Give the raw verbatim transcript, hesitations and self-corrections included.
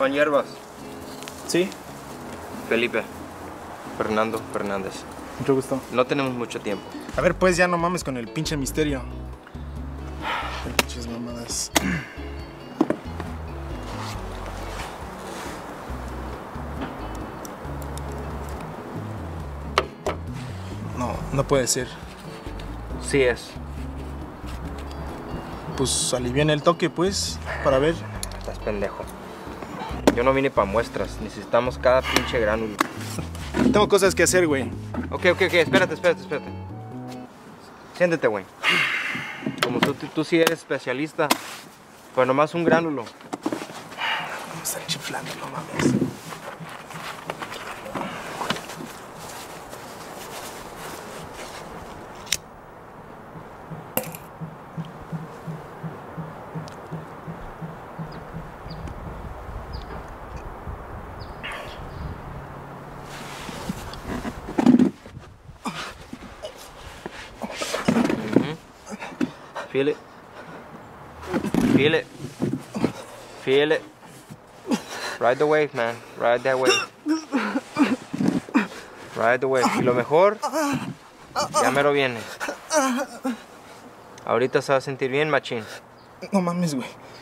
Juan Hierbas. Sí. Felipe. Fernando Fernández. Mucho gusto. No tenemos mucho tiempo. A ver, pues ya no mames con el pinche misterio. Ay, pinches mamadas. No, no puede ser. Sí es. Pues aliviana el toque, pues, para ver. Estás pendejo. Yo no vine para muestras. Necesitamos cada pinche gránulo. Tengo cosas que hacer, güey. Ok, ok, ok. Espérate, espérate, espérate. Siéntete, güey. Como tú, tú, tú sí eres especialista. Pues nomás un gránulo. Me están chiflando, no mames. Feel it. Feel it. Feel it. Ride the wave, man. Ride that wave. Ride the wave. Y lo mejor, ya mero viene. Ahorita se va a sentir bien, machín. No mames, güey.